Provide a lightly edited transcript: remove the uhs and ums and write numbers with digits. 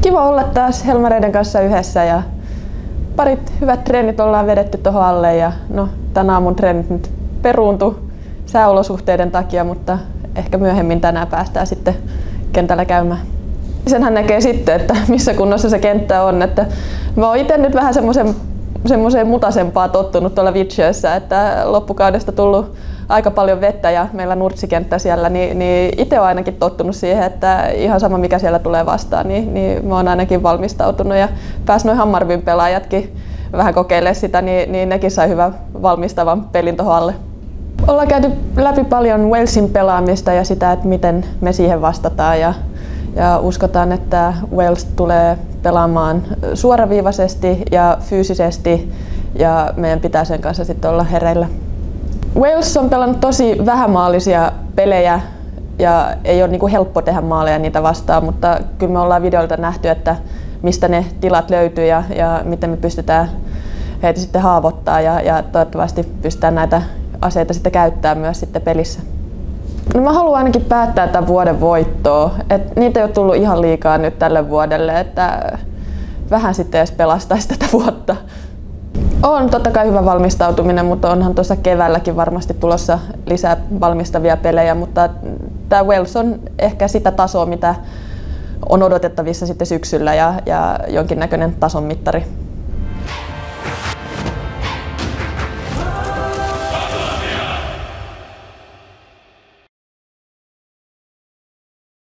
Kiva olla taas helmareiden kanssa yhdessä ja parit hyvät treenit ollaan vedetty tuohon alle ja no, tän aamun treenit nyt peruuntu sääolosuhteiden takia, mutta ehkä myöhemmin tänään päästään sitten kentällä käymään. Senhän näkee sitten, että missä kunnossa se kenttä on. Että mä oon itse nyt vähän semmoiseen mutasempaa tottunut tuolla Vitsiössä, että loppukaudesta tullut aika paljon vettä ja meillä nurtsikenttä siellä, niin itse olen ainakin tottunut siihen, että ihan sama mikä siellä tulee vastaan, niin mä oon ainakin valmistautunut ja pääsi noin Hammarbyn pelaajatkin vähän kokeilemaan sitä, niin nekin sai hyvän valmistavan pelin tuohon alle. Ollaan käyty läpi paljon Walesin pelaamista ja sitä, että miten me siihen vastataan ja uskotaan, että Wales tulee pelaamaan suoraviivaisesti ja fyysisesti ja meidän pitää sen kanssa sitten olla hereillä. Wales on pelannut tosi vähämaalisia pelejä ja ei ole niinku helppo tehdä maaleja niitä vastaan, mutta kyllä me ollaan videolta nähty, että mistä ne tilat löytyy ja miten me pystytään heitä sitten haavoittaa ja toivottavasti pystytään näitä aseita sitten käyttämään myös sitten pelissä. No mä haluan ainakin päättää tämän vuoden voittoa. Niitä ei ole tullut ihan liikaa nyt tälle vuodelle, että vähän sitten edes pelastaisi tätä vuotta. On totta kai hyvä valmistautuminen, mutta onhan tuossa keväälläkin varmasti tulossa lisää valmistavia pelejä, mutta tämä Wales on ehkä sitä tasoa, mitä on odotettavissa sitten syksyllä ja jonkinnäköinen tason mittari.